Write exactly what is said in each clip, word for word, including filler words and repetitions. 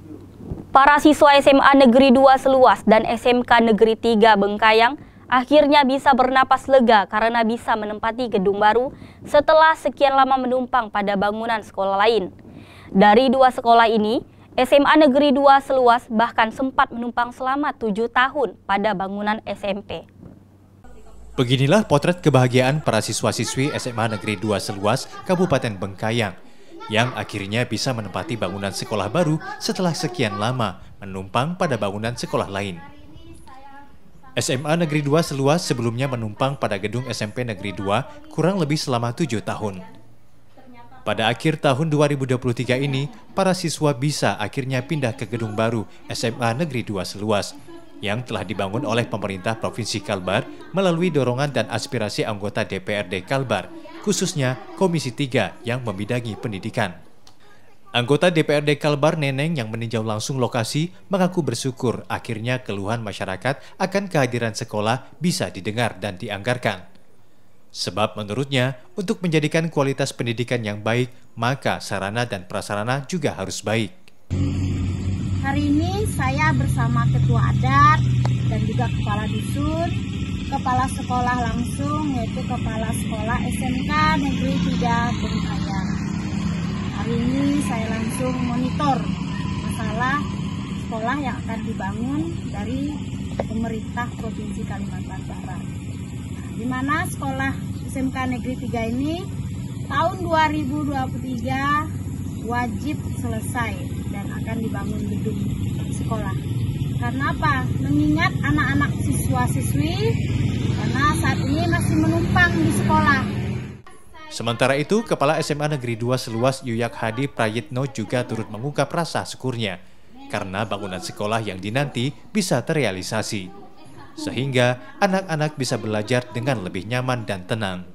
Para siswa S M A Negeri dua Seluas dan S M K Negeri tiga Bengkayang akhirnya bisa bernapas lega karena bisa menempati gedung baru setelah sekian lama menumpang pada bangunan sekolah lain. Dari dua sekolah ini, S M A Negeri dua Seluas bahkan sempat menumpang selama tujuh tahun pada bangunan S M P. Beginilah potret kebahagiaan para siswa-siswi S M A Negeri dua Seluas, Kabupaten Bengkayang, yang akhirnya bisa menempati bangunan sekolah baru setelah sekian lama menumpang pada bangunan sekolah lain. S M A Negeri dua Seluas sebelumnya menumpang pada gedung S M P Negeri dua kurang lebih selama tujuh tahun. Pada akhir tahun dua ribu dua puluh tiga ini, para siswa bisa akhirnya pindah ke gedung baru S M A Negeri dua Seluas yang telah dibangun oleh pemerintah Provinsi Kalbar melalui dorongan dan aspirasi anggota D P R D Kalbar, khususnya Komisi tiga yang membidangi pendidikan. Anggota D P R D Kalbar Neneng yang meninjau langsung lokasi mengaku bersyukur akhirnya keluhan masyarakat akan kehadiran sekolah bisa didengar dan dianggarkan. Sebab menurutnya, untuk menjadikan kualitas pendidikan yang baik, maka sarana dan prasarana juga harus baik. Hari ini saya bersama Ketua Adat dan juga Kepala Dusun, Kepala Sekolah langsung yaitu Kepala Sekolah S M K Negeri tiga Bengkayang. Hari ini saya langsung monitor masalah sekolah yang akan dibangun dari pemerintah Provinsi Kalimantan Barat. Nah, di mana sekolah S M K Negeri tiga ini tahun dua ribu dua puluh tiga wajib selesai dan akan dibangun gedung sekolah. Karena apa? Mengingat anak-anak siswa-siswi karena saat ini masih menumpang di sekolah. Sementara itu, Kepala S M A Negeri dua Seluas Yuyak Hadi Prayitno juga turut mengungkap rasa syukurnya karena bangunan sekolah yang dinanti bisa terrealisasi, sehingga anak-anak bisa belajar dengan lebih nyaman dan tenang.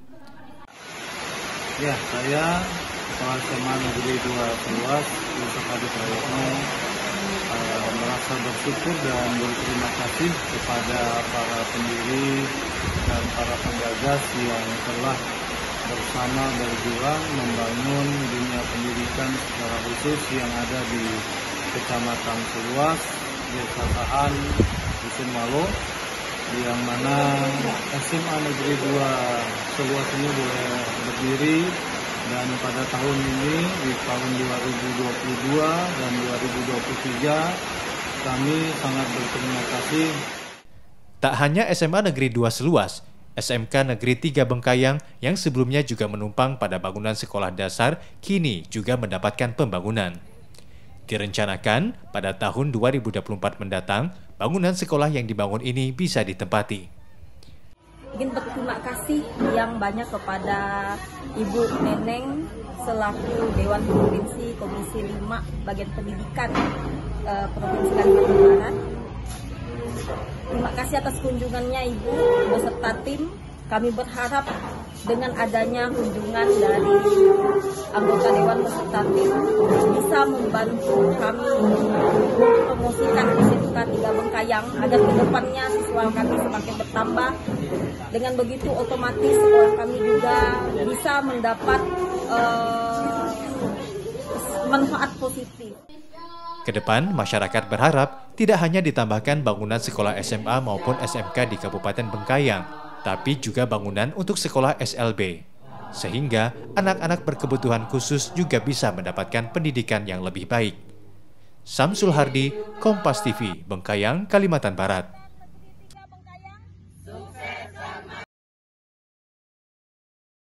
Ya, saya Kepala S M A Negeri dua Seluas Yuyak Hadi Prayitno uh, merasa bersyukur dan berterima kasih kepada para pendiri dan para penggagas yang telah bersama berjuang membangun dunia pendidikan secara khusus yang ada di Kecamatan Seluas, Desa Sahan, Dusun Malo, yang mana S M A Negeri dua Seluas ini boleh berdiri, dan pada tahun ini di tahun dua ribu dua puluh dua dan dua ribu dua puluh tiga kami sangat berterima kasih. Tak hanya S M A Negeri dua Seluas, S M K Negeri tiga Bengkayang yang sebelumnya juga menumpang pada bangunan sekolah dasar kini juga mendapatkan pembangunan. Direncanakan pada tahun dua ribu dua puluh empat mendatang, bangunan sekolah yang dibangun ini bisa ditempati. Ingin berterima kasih yang banyak kepada Ibu Neneng selaku Dewan Provinsi Komisi lima Bagian Pendidikan eh, Provinsi Kalimantan Barat. Terima kasih atas kunjungannya Ibu beserta tim. Kami berharap dengan adanya kunjungan dari anggota Dewan beserta tim bisa membantu kami mempromosikan S M K tiga Bengkayang agar kedepannya siswa kami semakin bertambah. Dengan begitu otomatis sekolah kami juga bisa mendapat uh, manfaat positif. Kedepan, masyarakat berharap tidak hanya ditambahkan bangunan sekolah S M A maupun S M K di Kabupaten Bengkayang, tapi juga bangunan untuk sekolah S L B. Sehingga anak-anak berkebutuhan khusus juga bisa mendapatkan pendidikan yang lebih baik. Samsul Hardi, Kompas T V, Bengkayang, Kalimantan Barat.